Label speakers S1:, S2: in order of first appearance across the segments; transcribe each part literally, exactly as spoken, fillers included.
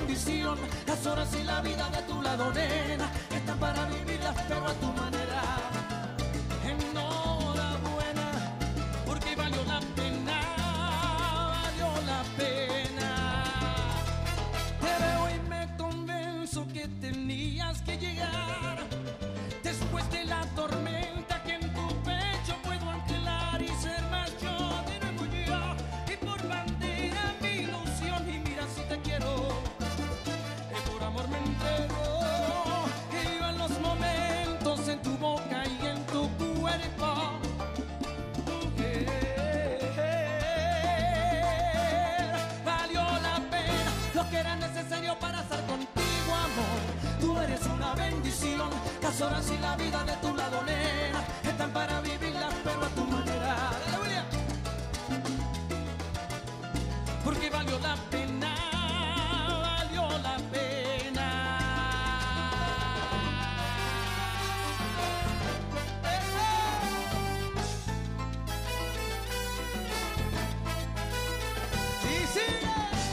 S1: bendición. Las horas y la vida de tu lado, nena, están para vivirlas, pero a tu manera. Enhorabuena, porque valió la pena, valió la pena. Te veo y me convenzo que tenías que llegar después de la tormenta, que en tu pecho puedo anclar y ser más yo, de nuevo yo, y por bandera mi ilusión. Y mira si te quiero, que por amor me entrego, que vivan los momentos en tu boca y en tu cuerpo. Mujer, valió la pena lo que era necesario para estar contigo, amor. Tú eres una bendición. Las horas y la vida de tu lado, nena, están para vivirlas, pero a tu manera. ¡Aleluya! Porque valió la pena, valió la pena. ¡Sí, sigue!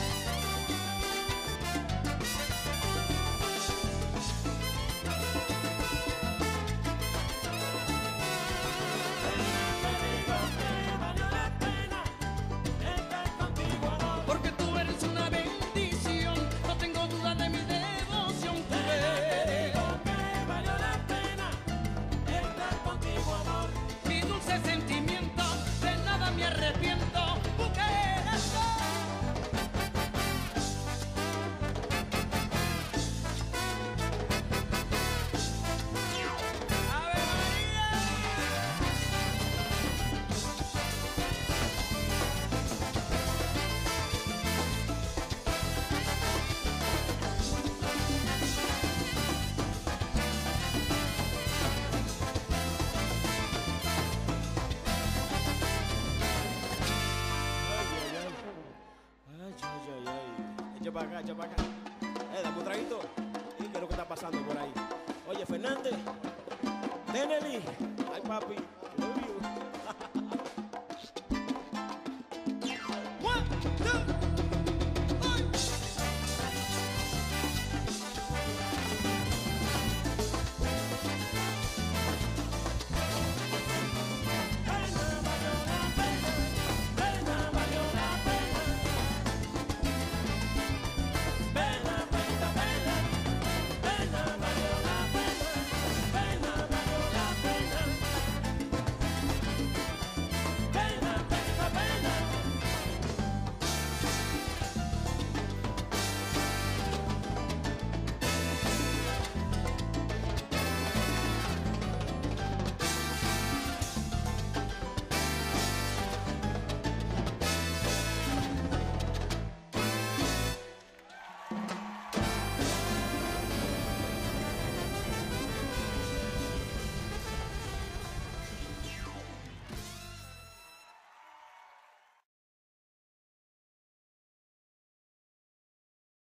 S2: Echa para acá, echa para acá. Eh, dame un traguito. ¿Y qué es lo que está pasando por ahí? Oye, Fernández, Denely, ay papi.